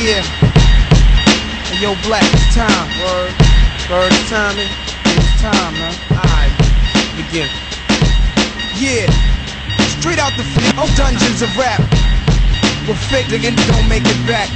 yeah. Hey, yo, Black, it's time. Word, it's time, man. It's time, man. Alright, begin. Yeah, straight out the dungeons of rap. We're fake, nigga, don't make it back.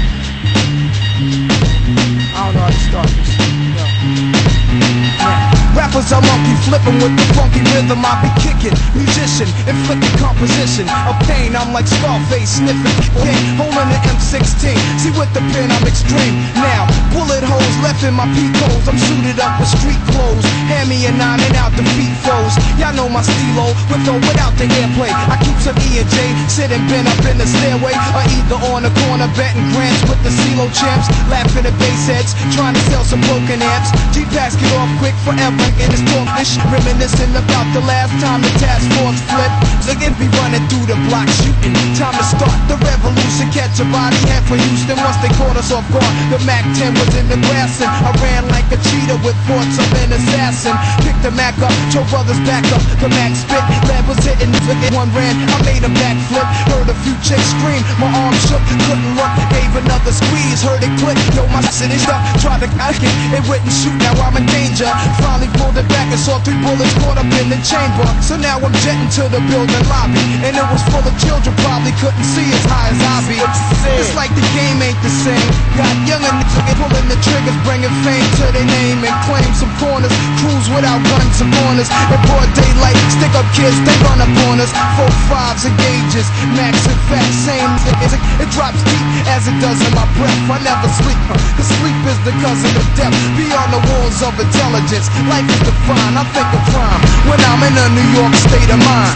I don't know how to start this. Yo. Rappers are monkey flipping with the funky rhythm I be kicking. Musician, inflicting composition of pain. I'm like Scarface sniffing pain, holding an M16. See with the pen I'm extreme. Now bullet holes left in my peak holes. I'm suited up with street clothes. Hand me a 9 and out the feet foes. Y'all know my stilo with or without the airplay. I keep some E and J sitting bent up in the stairway, or either on the corner betting grants with the CeeLo champs. Laughing at bass heads, trying to sell some broken amps. G-Packs get off quick forever in this talkish, reminiscing about the last time the task force flipped. Ziggy be running through the block shooting. Time to start the revolution, catch a body head for Houston. Once they caught us off guard, the MAC-10 was in the grass and I ran like a cheetah with thoughts of an assassin. Picked the Mac up, Joe Brothers back up. The Mac spit, lead was hitting, one ran, I made a backflip. Heard a few chicks scream, my arm shook, couldn't look, gave another squeeze, heard it click. Yo, my city stuck, tried to cut it, it wouldn't shoot, now I'm in danger. Finally pulled it back and saw 3 bullets caught up in the chamber. So now I'm jetting to the building lobby, and it was full of children, probably couldn't see as high as I be. It's like the game ain't the same. Got younger niggas pulling the triggers, bringing fame to their name and claim some corners. Cruise without guns and corners. In broad daylight, stick up kids, they run up on us. 4-5s and gauges, max and fat, same. It drops deep as it does in my breath. I never sleep, cause sleep is the cousin of death. Beyond the walls of intelligence, life is defined. I think of crime when I'm in a New York state of mind.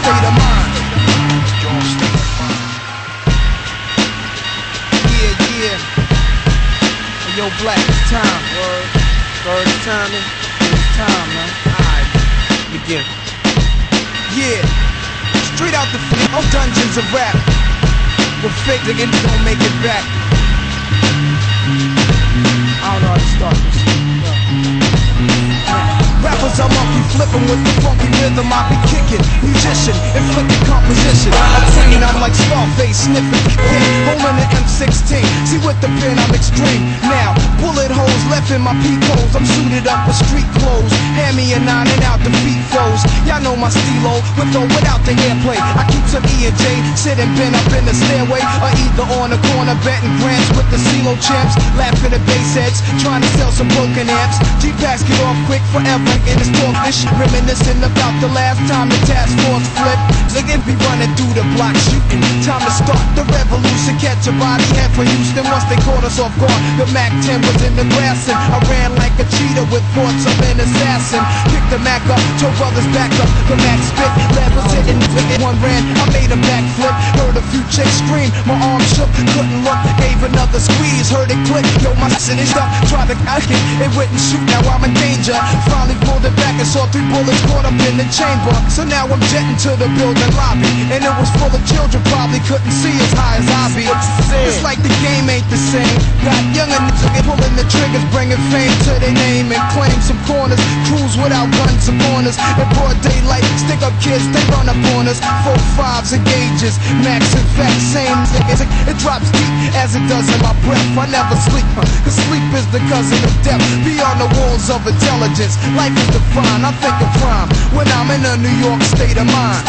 Yeah. Hey, yo, Black, it's time. Word, it's time, man. It's time, man. Alright, begin. Yeah, straight out the dungeons of rap. We're fake, nigga, don't make it back. I don't know how to start this. Rappers are monkey flipping with the funky rhythm I be kicking. Musician, inflicting composition of pain. I'm like Scarface sniffing pain, holding an M16. See with the pen I'm extreme. Now bullet holes left in my peak holes. I'm suited up with street clothes. Hand me a 9 and out the feet foes. Y'all know my stilo with or without the airplay. I keep some E and J sitting bent up in the stairway, or either on the corner betting grants with the CeeLo champs. Laughing at bass heads, trying to sell some broken amps. G-Packs get off quick forever in this talkish, reminiscing about the last time the task force flipped. Ziggy be running through the block shooting. Time to start the revolution, catch a body head for Houston. Once they caught us off guard, the MAC-10 was in the grass and I ran like a cheetah with thoughts of an assassin. Picked the Mac up, Joe Brothers back up. The Mac spit, lead was hitting, one ran, I made a backflip. Heard a few chicks scream, my arm shook, couldn't look, gave another squeeze, heard it click. Yo, my city stuck, tried to cut it wouldn't shoot, now I'm in danger. Finally pulled it back and saw 3 bullets caught up in the chamber. So now I'm jetting to the building lobby, and it was full of children, probably couldn't see as high as I be. It's like the game ain't the same. Got younger niggas pulling the triggers, bringing fame to their name and claim some corners. Cruise without guns and corners. In broad daylight, stick up kids, they run up on us. 4-5s and gauges, max and fat, same. It drops deep as it does in my breath. I never sleep, cause sleep is the cousin of death. Beyond the walls of intelligence, life is defined. I think of crime when I'm in a New York state of mind.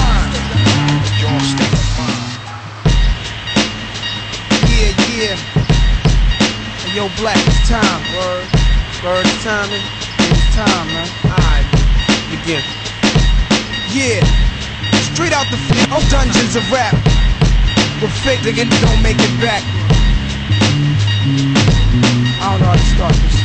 Yeah. Hey, yo, Black, it's time. Word, it's time, man. It's time, man. Alright, begin. Yeah, straight out the dungeons of rap. We're fake, nigga, don't make it back. I don't know how to start this.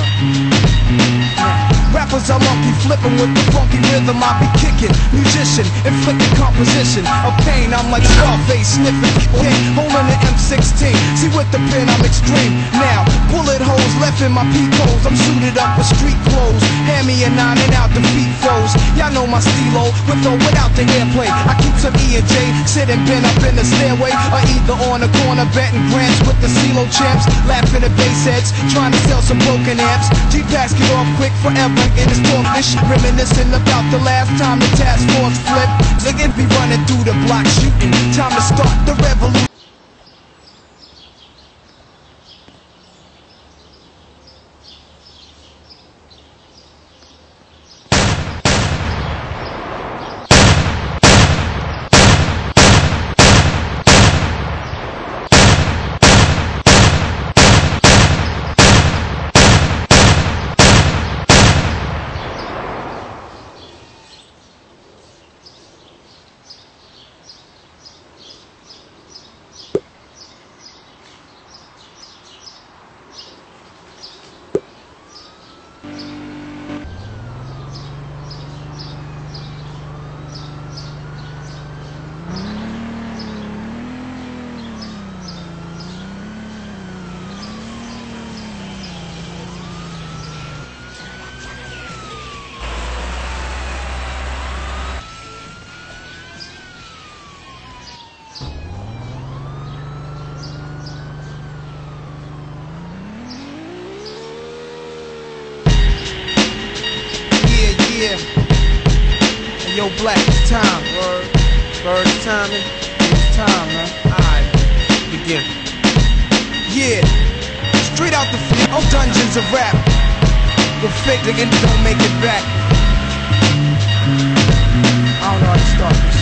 Rappers are monkey flipping with the funky rhythm I be kicking. Musician, inflicting composition of pain. I'm like Scarface sniffing pain, holding an M16. See with the pen I'm extreme. Now bullet holes left in my peak holes. I'm suited up with street clothes. Hand me a 9 and out the feet foes. Y'all know my stilo with or without the airplay. I keep some E and J sitting bent up in the stairway, or either on the corner betting grants with the CeeLo champs. Laughing at bass heads, trying to sell some broken amps. G-Packs get off quick forever in this talkish, reminiscing about the last time the task force flipped. Ziggy be running through the block shooting. Time to start the revolution. Yo, Black, it's time. Word. Bird timing. It's time, man. Alright, begin. Yeah. Straight out the dungeons of rap. We'll fake it and don't make it back. I don't know how to start this.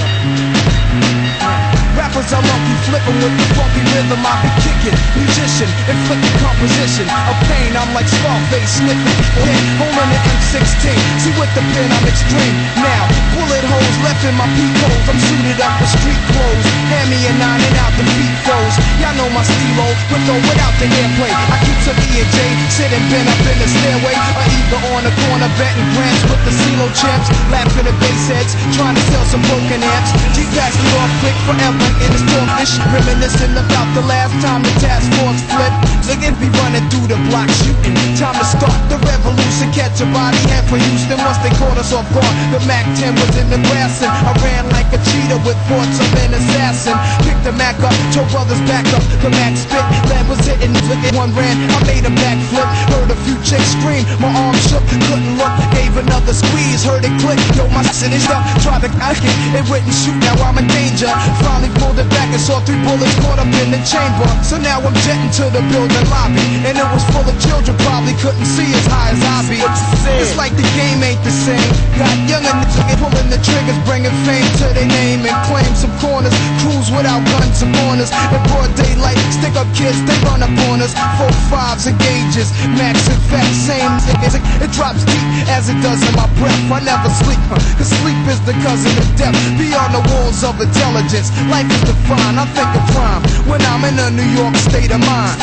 Rappers are monkey flipping with the funky rhythm I be kicking. Musician, inflicting composition of pain. I'm like Scarface sniffing. Head holding an M16. See with the pen I'm extreme. Now bullet holes left in my peep holes. I'm suited up with street clothes. Hand me a 9 and out the beat froze. Y'all know my stilo with or without the airplay. I keep some E&J sitting bent up in the stairway, or either on the corner betting grants with the CeeLo champs, laughing at bass heads, trying to sell some broken amps. G pass me off quick forever in this talkish, reminiscing about the last time the task force flipped. Again be running through the block shooting. Time to start the revolution, catch a body head for Houston. Once they caught us off guard, the MAC-10 was in the grass and I ran like a cheetah with thoughts of an assassin. Picked the Mac up, two brothers back up, the Mac spit, lead was hitting, one ran, I made a backflip. Heard a few chicks scream, my arm shook, couldn't look, gave another squeeze, heard it click, yo my shit is up, tried to cock it, it wouldn't shoot, now I'm in danger. Finally pulled it back and saw 3 bullets caught up in the chamber. So now I'm jetting to the building lobby, and it was full of children, probably couldn't see as high as I be. It's like the game ain't the same, got young and pulling the triggers, bringing fame to their name and claim some corners, cruise without guns and corners, in broad daylight, stick up kids, they run up on us, 4.5s and gauges, max and fat, same niggas, it drops deep as it does in my breath. I never sleep, cause sleep is the cousin of death. Beyond the walls of intelligence, life is defined. I think of crime when I'm in a New York state of mind.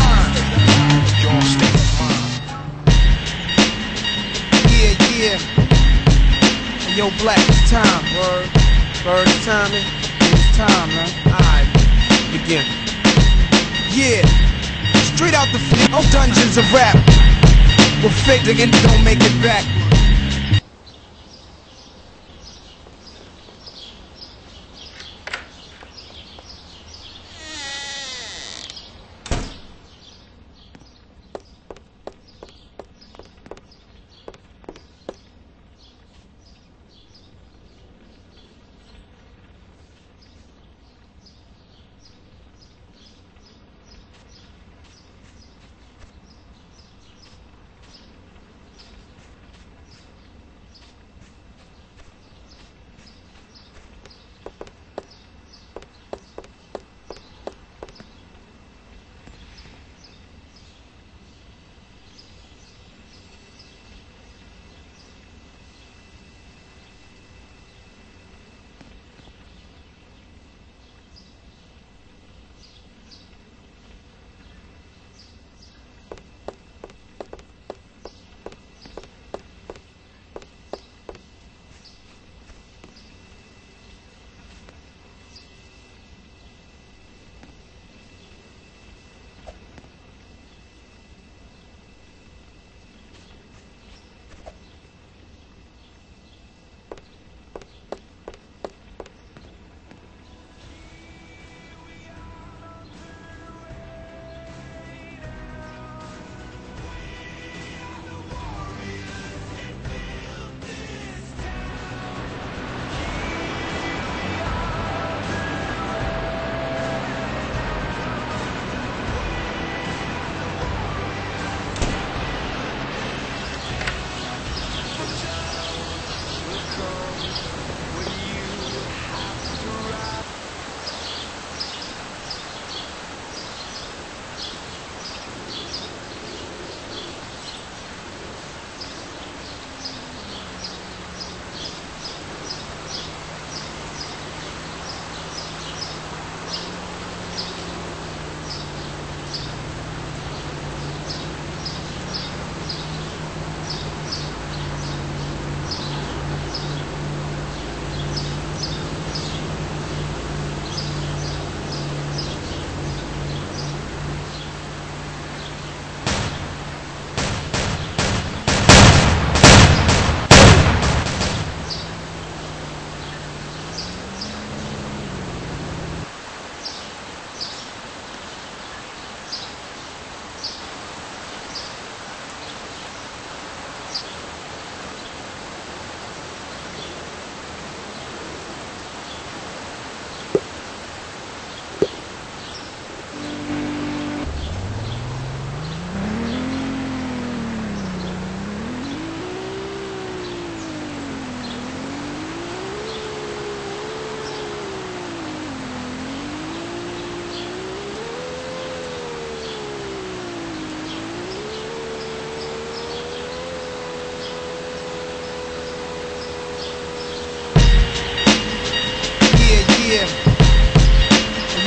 Yeah. Yo, Black, it's time. Word. Bird timing. It's time, man. Alright, begin. Yeah. Straight out the dungeons of rap. We'll fake it and don't make it back.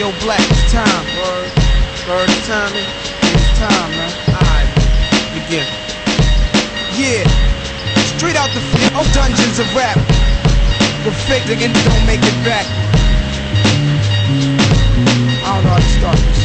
Yo, Black, it's time. Word timing. It's time, man. Alright, begin. Yeah, straight out the dungeons of rap. The fake nigga don't make it back. I don't know how to start this.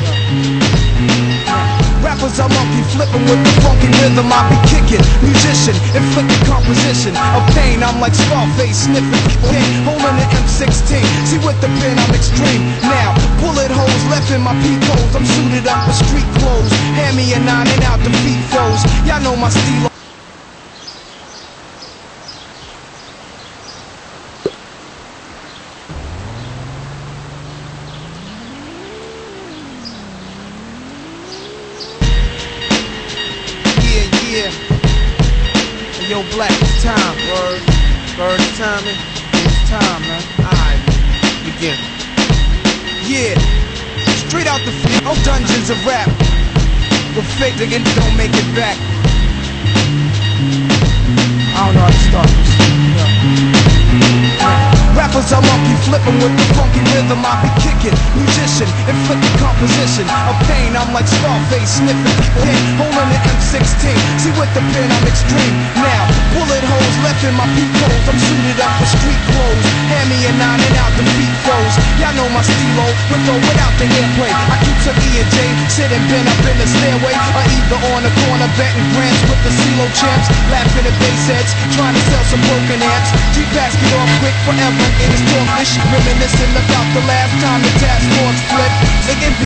Rappers are monkey flipping with the funky rhythm I be kicking. Musician, inflicting composition of pain. I'm like Scarface sniffing pain, holding an M16. See with the pen I'm extreme. Now bullet holes left in my peep holes. I'm suited up with street clothes. Hand me a 9 and out the beat flows. Y'all know my stilo. Yeah. Yo, Black, it's time. Word timing. It's time, man. Alright, begin. Yeah, straight out the dungeons of rap. The fake nigga don't make it back. I don't know how to start this. Rappers are monkey flipping with the funky rhythm I be kicking. Musician, inflicting composition of pain. I'm like Scarface sniffing pain, holding an M16. See with the pen I'm extreme. Now bullet holes left in my peep holes. I'm suited up with street clothes. Hand me a 9 and out the beat flows. Y'all know my stilo, with or without the hairplay. I keep to E and J, sitting bent up in the stairway, or either on the corner betting grants with the CeeLo champs, laughing at bass heads, trying to sell some broken amps. G-basket off quick forever in his talkish, reminiscing about the last time the task force flipped.